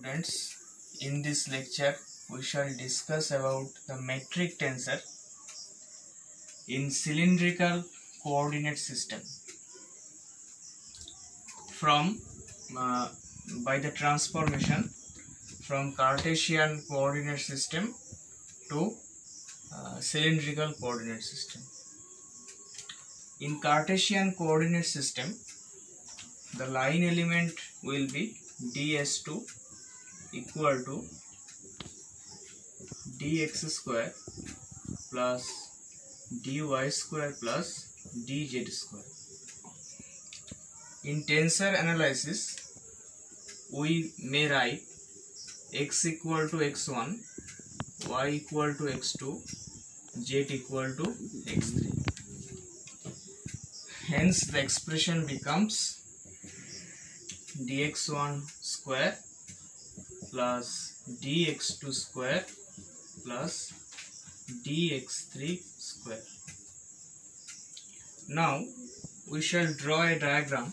students, in this lecture we shall discuss about the metric tensor in cylindrical coordinate system from by the transformation from Cartesian coordinate system to cylindrical coordinate system. In Cartesian coordinate system, the line element will be ds2 equal to dx square plus dy square plus dz square. In tensor analysis, we may write x equal to x1, y equal to x2, z equal to x3. Hence the expression becomes dx1 square plus dx2 square plus dx3 square. Now we shall draw a diagram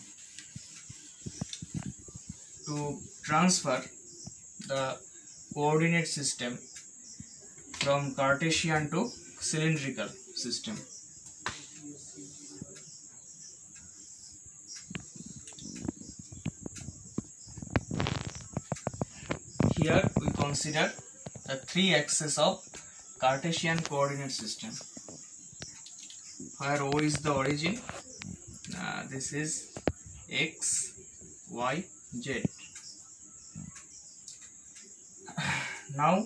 to transfer the coordinate system from Cartesian to cylindrical system. Here we consider the three axes of Cartesian coordinate system, where O is the origin. This is x, y, z. Now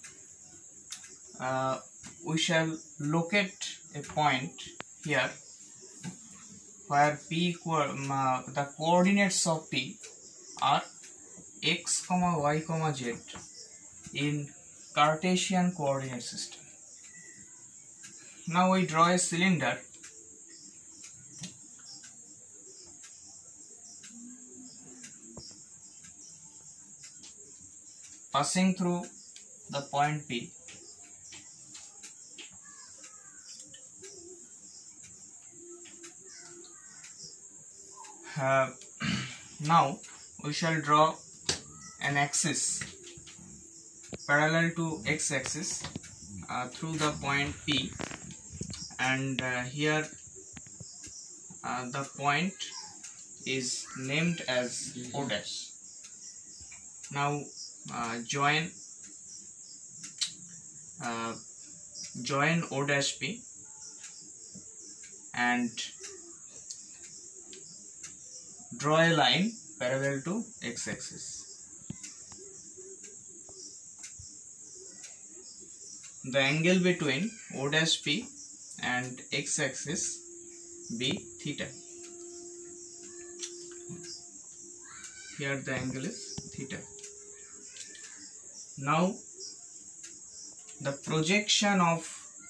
we shall locate a point here where p equal the coordinates of p are x, y, z in Cartesian coordinate system. Now we draw a cylinder passing through the point P. Now we shall draw an axis parallel to x-axis through the point P, and here the point is named as O dash. Now join O dash P and draw a line parallel to x-axis. The angle between O dash P and x-axis be theta. Here the angle is theta. Now the projection of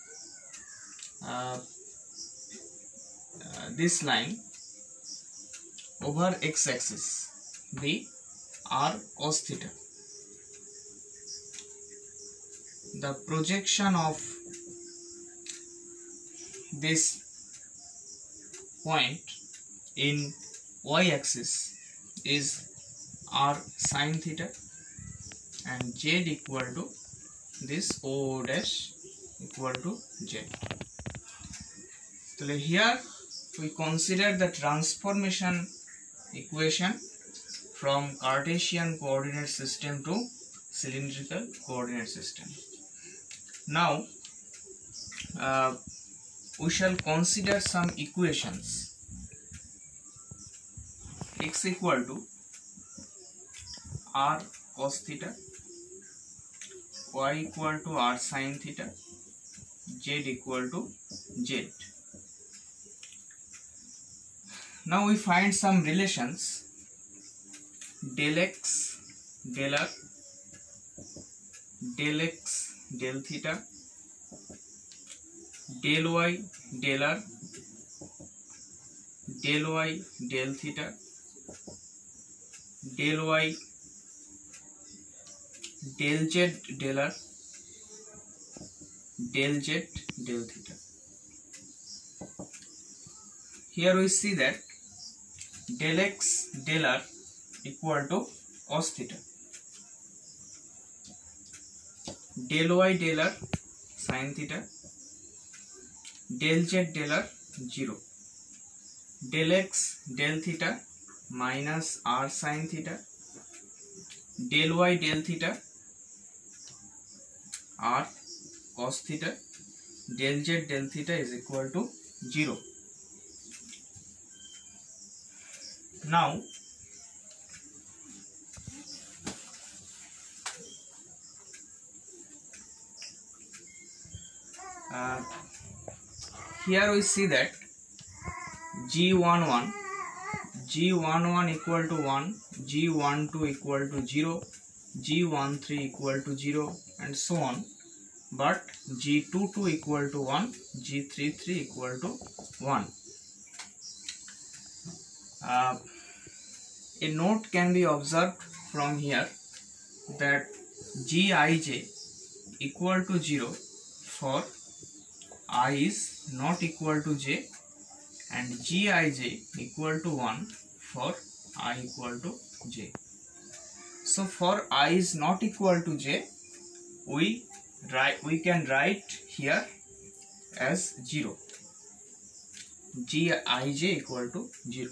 this line over x-axis be r cos theta. The projection of this point in y-axis is r sin theta, and z equal to this O dash equal to z. So here we consider the transformation equation from Cartesian coordinate system to cylindrical coordinate system. Now we shall consider some equations. X equal to r cos theta, y equal to r sin theta, z equal to z. Now we find some relations. Del x del r, del x del theta, del y del r, del y del theta, del y del z del r, del z del theta. Here we see that del x del r equal to cos theta. del y del r sin theta, del z del r 0, del x del theta minus r sin theta, del y del theta r cos theta, del z del theta is equal to 0. Now here we see that G11 equal to 1, G12 equal to 0, G13 equal to 0 and so on, but G22 equal to 1, G33 equal to 1. A note can be observed from here that Gij equal to 0 for I is not equal to j, and Gij equal to 1 for I equal to j. So for I is not equal to j, we can write here as 0. Gij equal to 0.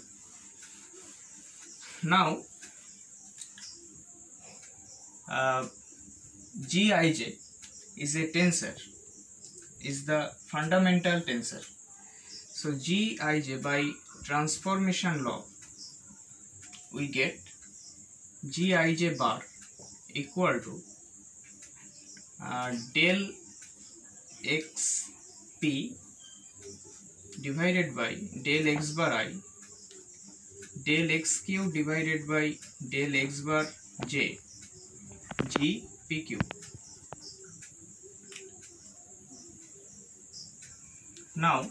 Now Gij is a tensor, is the fundamental tensor. So Gij by transformation law we get Gij bar equal to del xp divided by del x bar I, del xq divided by del x bar j, g pq. Now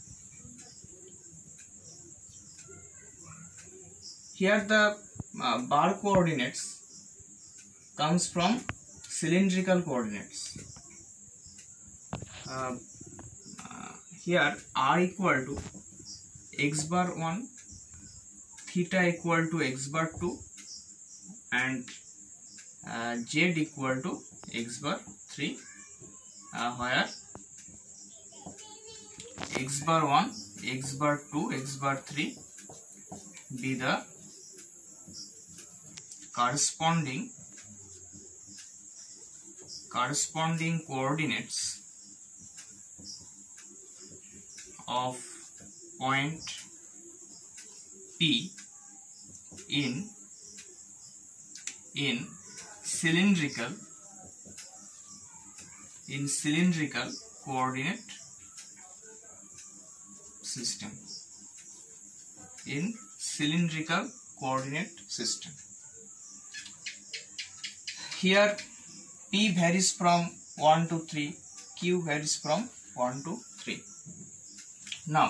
here the bar coordinates comes from cylindrical coordinates. Here r equal to x bar 1, theta equal to x bar 2 and z equal to x bar 3, where x bar 1, x bar 2, x bar 3 be the corresponding coordinates of point P in cylindrical coordinate system. In cylindrical coordinate system. Here P varies from 1 to 3, Q varies from 1 to 3. Now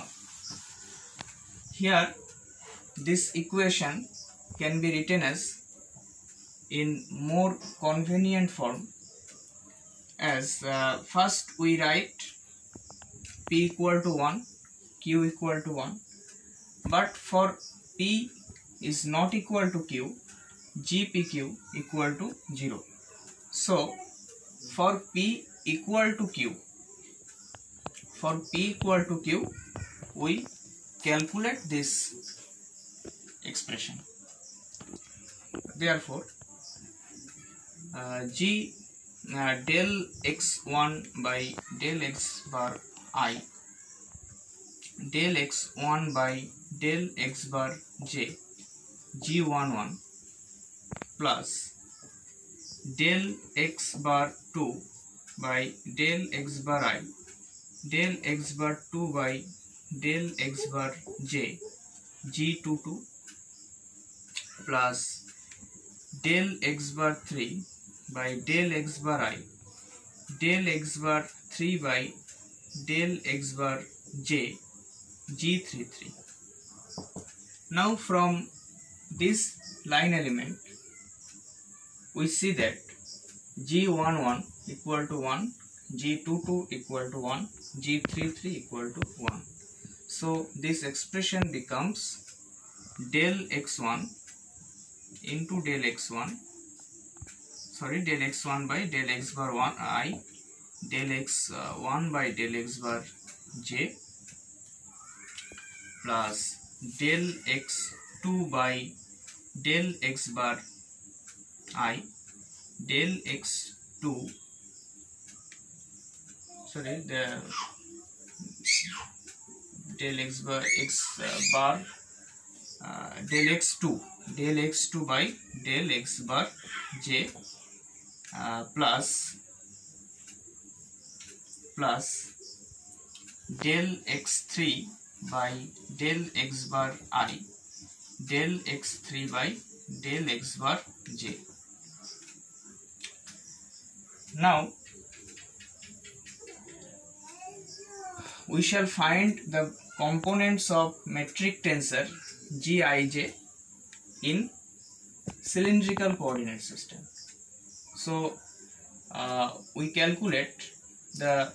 here this equation can be written as in more convenient form as first we write P equal to 1, Q equal to 1, but for P is not equal to Q, GPQ equal to 0. So for P equal to Q, we calculate this expression. Therefore del x1 by del x bar I, del x1 by del x bar j, G11 plus del x bar 2 by del x bar I, del x bar 2 by del x bar j, G22 plus del x bar 3 by del x bar I, del x bar 3 by del x bar j, G33. Now from this line element we see that G11 equal to 1, G22 equal to 1, G33 equal to 1. So this expression becomes del x1 into del x1 sorry, del x1 by del x bar 1 I, del x1 by del x bar j, plus del x2 by del x bar I, del x2, sorry, the del x bar del x2 by del x bar j, plus del x3 by del x bar I, del x3 by del x bar j. Now we shall find the components of metric tensor Gij in cylindrical coordinate system. So we calculate the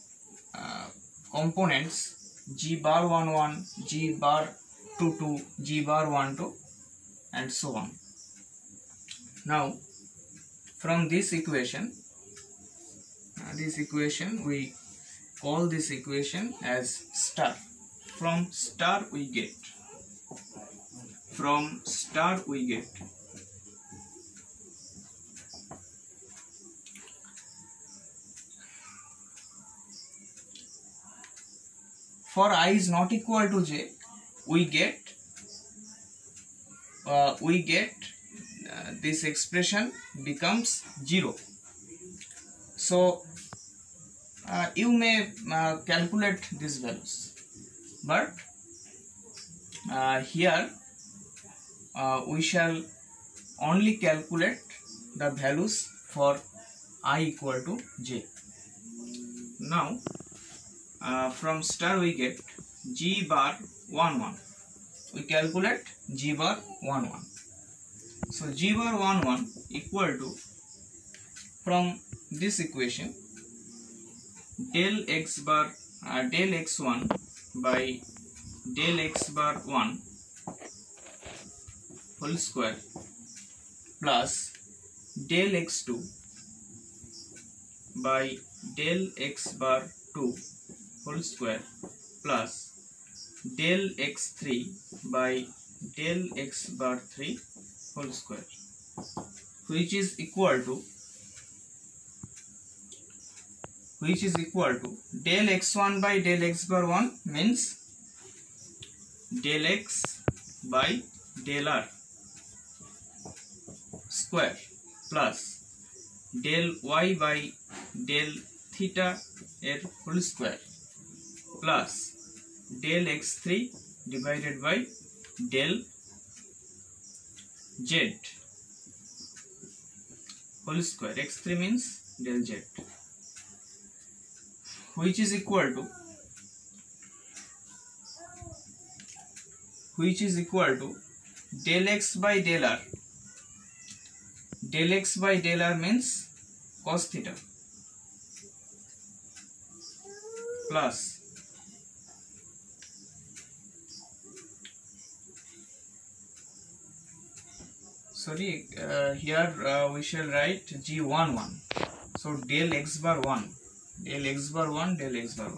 components G bar 11, G bar 22, G bar 12, and so on. Now from this equation we call this equation as star. From star we get for I is not equal to j, we get this expression becomes 0. So you may calculate these values, but here we shall only calculate the values for I equal to j. Now from star we get G bar 11. We calculate G bar 11. So G bar 11 equal to, from this equation, del x bar del x1 by del x bar 1 whole square plus del x2 by del x bar 2 whole square plus del x3 by del x bar 3 whole square, which is equal to del x1 by del x bar 1 means del x by del r square plus del y by del theta er whole square plus del x3 divided by del z whole square. X3 means del z, which is equal to del x by del r. Del x by del r means cos theta plus here we shall write G11. So del x bar 1, del x bar 1, del x bar 1.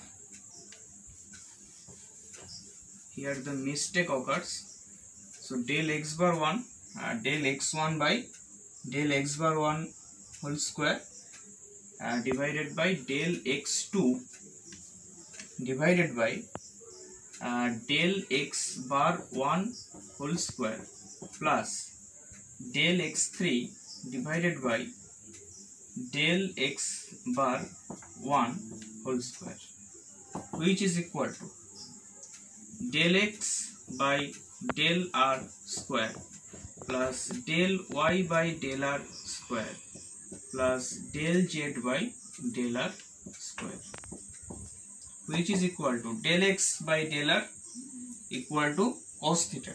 Here the mistake occurs. So del x bar 1, del x1 by del x bar 1 whole square divided by del x2 divided by del x bar 1 whole square plus del x3 divided by del x bar 1 whole square, which is equal to del x by del r square plus del y by del r square plus del z by del r square, which is equal to del x by del r equal to cos theta,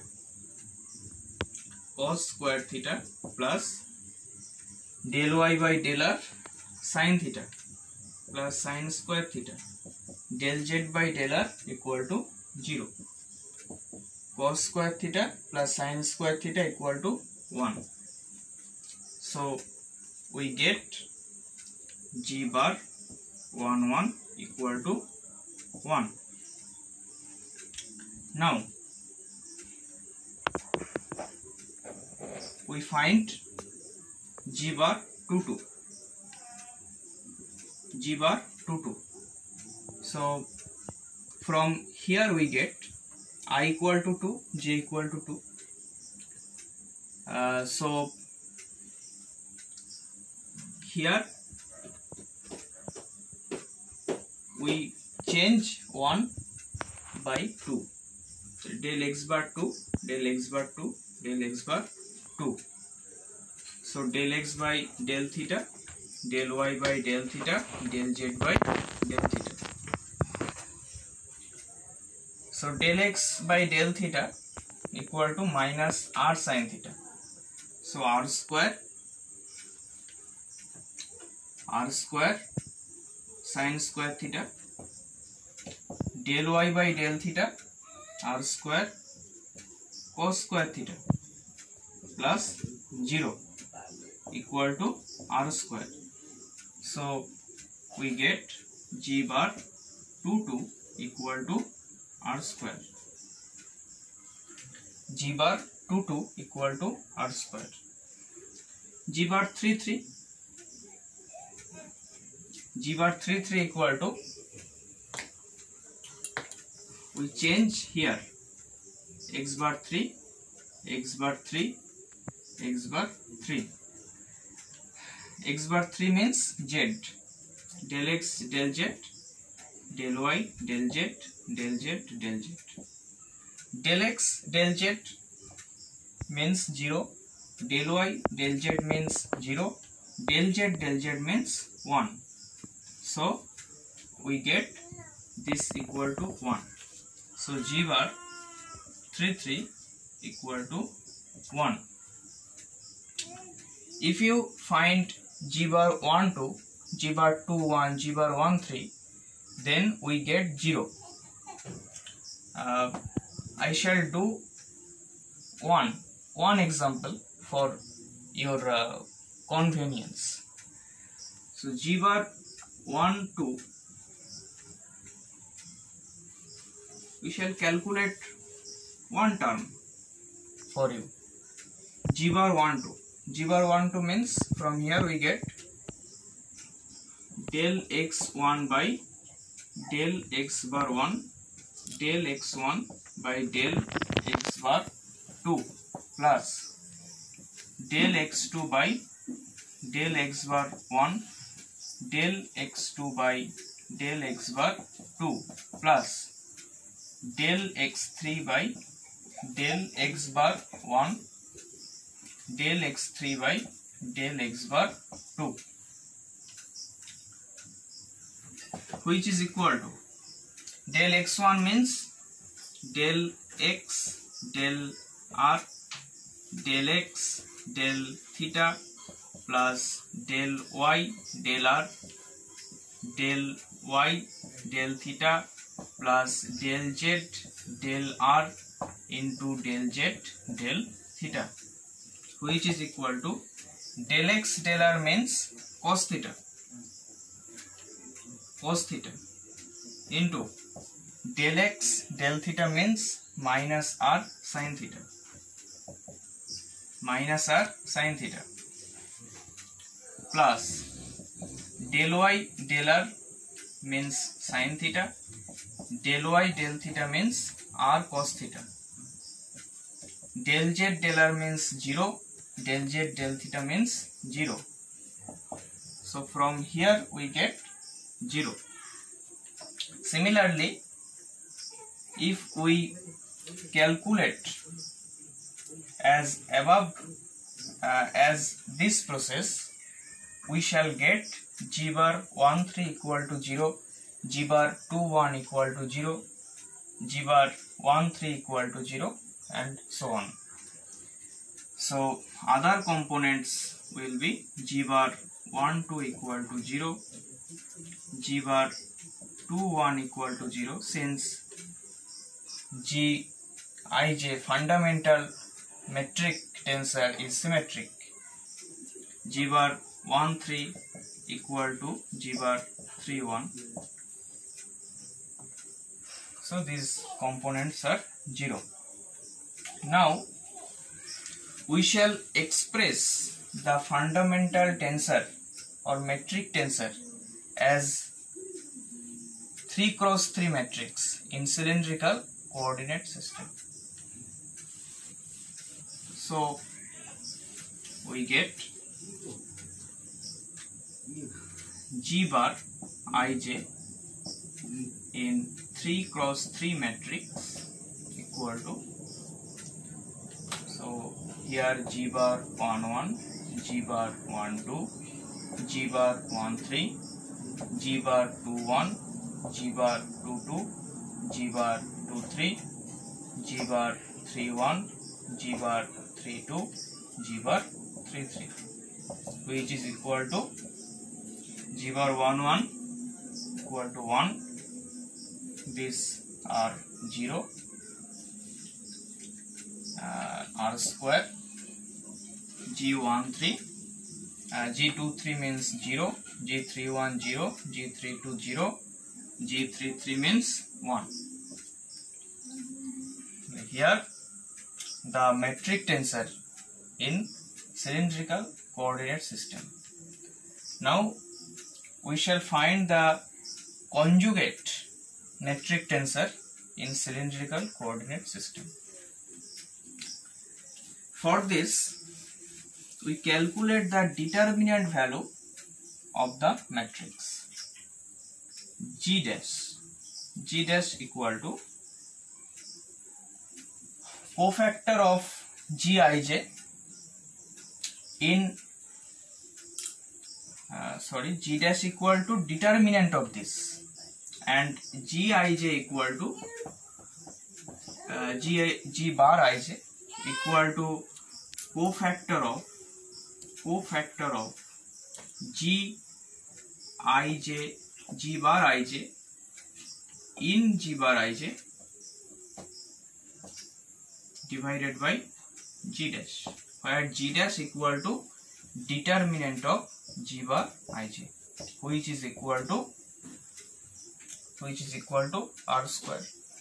cos square theta plus del y by del r sin theta plus sin square theta, del z by del r equal to 0, cos square theta plus sin square theta equal to 1. So we get G bar 1 1 equal to 1. Now we find G bar 2 2. G bar 2 2. So from here we get I equal to 2, J equal to 2. So here we change 1 by 2. So del x bar 2, del x bar 2, del x bar 2. So del x by del theta, del y by del theta, del z by del theta. So del x by del theta equal to minus r sin theta. So r square sin square theta, del y by del theta, r square cos square theta plus 0 equal to r square. So we get G bar 2 2 equal to r square. G bar 2 2 equal to r square. G bar 3 3. G bar 3 3 equal to, we change here x bar 3, x bar 3, x bar 3. X bar 3 means z, del x del z, del y del z, del z del z. Del x del z means 0, del y del z means 0, del z del z means 1. So we get this equal to 1. So G bar 3 3 equal to 1. If you find G bar 1 2, G bar 2 1, G bar 1 3, then we get 0. I shall do one example for your convenience. So G bar 1 2, we shall calculate one term for you. G bar 1 2. G bar 1 2 means from here we get del x1 by del x bar 1, del x1 by del x bar 2 plus del x2 by del x bar 1, del x2 by del x bar 2 plus del x3 by del x bar 1, del x3 by del x bar 2, which is equal to del x1 means del x del r del x del theta plus del y del r del y del theta plus del z del r into del z del theta, which is equal to del x del r means cos theta into del x del theta means minus r sin theta plus del y del r means sin theta, del y del theta means r cos theta, del z del r means 0, del z del theta means 0. So from here we get 0. Similarly, if we calculate as above as this process, we shall get G bar 1 3 equal to 0, G bar 2 1 equal to 0, G bar 1 3 equal to 0, and so on. So other components will be G bar 1 2 equal to 0, G bar 2 1 equal to 0, since Gij fundamental metric tensor is symmetric. G bar 1 3 equal to G bar 3 1. So these components are 0. Now we shall express the fundamental tensor or metric tensor as 3 cross 3 matrix in cylindrical coordinate system. So we get G bar ij in 3 cross 3 matrix equal to, so here G bar 1 1, G bar 1 2, G bar 1 3, G bar 2 1, G bar 2 2, G bar 2 3, G bar 3 1, G bar 3 2, G bar 3 3, which is equal to G bar 1 1 equal to 1. These are 0. R square G13, G23 means 0, G31 0, G32 0, G33 means 1. Here the metric tensor in cylindrical coordinate system. Now we shall find the conjugate metric tensor in cylindrical coordinate system. For this, we calculate the determinant value of the matrix G dash. G dash equal to cofactor of Gij in G dash equal to determinant of this, and Gij equal to G bar ij equal to cofactor of G bar ij in G bar ij divided by G dash, where G dash equal to determinant of G bar ij, which is equal to R square.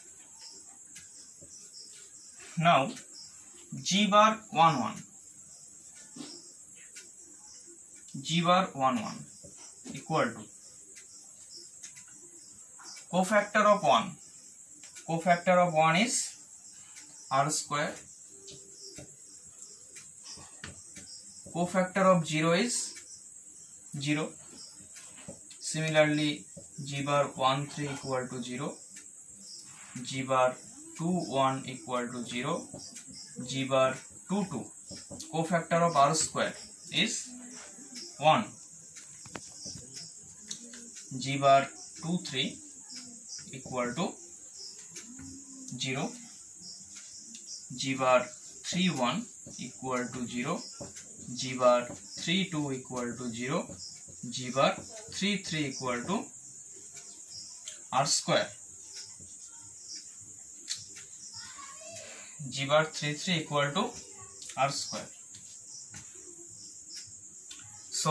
Now G bar 1 1, G bar 1 1 equal to cofactor of 1. Cofactor of 1 is R square. Cofactor of 0 is 0. Similarly, G bar 1 3 equal to 0, G bar 2 1 equal to 0, G bar 2 2. Cofactor of R square is 1. G bar 2 3 equal to 0, G bar 3 1 equal to 0, G bar 3 2 equal to 0, G bar 3 3 equal to R square. G bar 3 3 equal to R square. So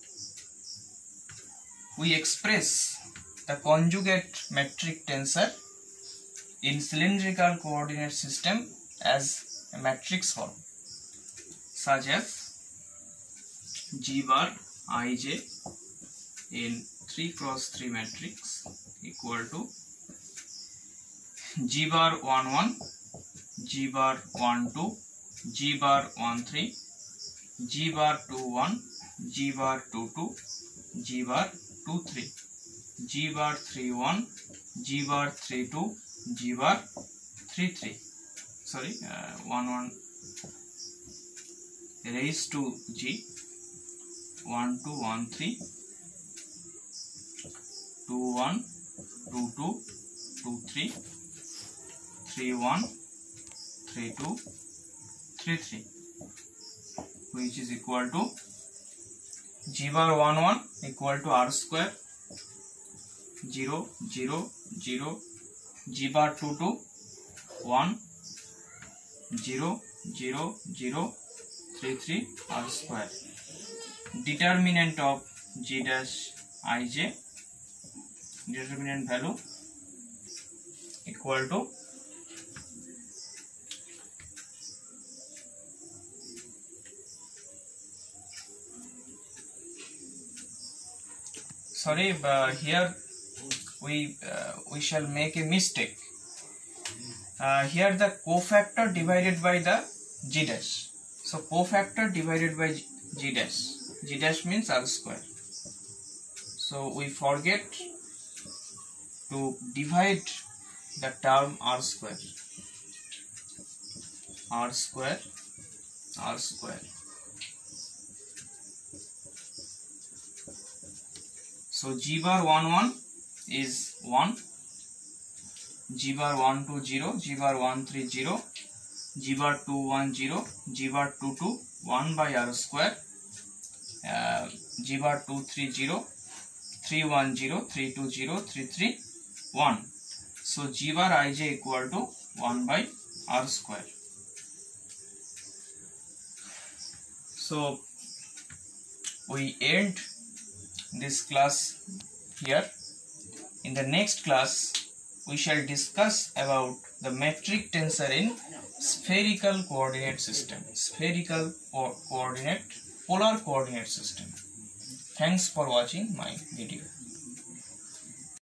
we express the conjugate metric tensor in cylindrical coordinate system as a matrix form, such as G bar ij in 3 cross 3 matrix equal to G bar 1 1, G bar 1 2, G bar 1 3, G bar 2 1, G bar 2 2, G bar 2 3, G bar 3 1, G bar 3 2, G bar 3 3. Sorry, 1 1 raised to G, 1 2 1 3, 2 1 2 2 2 3, 3 1 3 2 3 3, which is equal to G bar 1 1 equal to R square 0 0 0, G bar 2 2 1 0 0 0 3 3 R square. determinant of G dash ij, determinant value equal to here we shall make a mistake. Here the cofactor divided by the G dash. So cofactor divided by G dash. G dash means R square. So we forget to divide the term R square. R square, R square. So G bar 1 1 is 1. G bar 1 2 0, G bar 1 3 0, G bar 2 1 0, G bar 2 2 1 by R square, G bar 2 3 0, 3 1 0, 3 2 0, 3 3 1. So G bar ij equal to 1 by R square. So we end this class here. In the next class we shall discuss about the metric tensor in spherical coordinate system, spherical coordinate, polar coordinate system. Thanks for watching my video.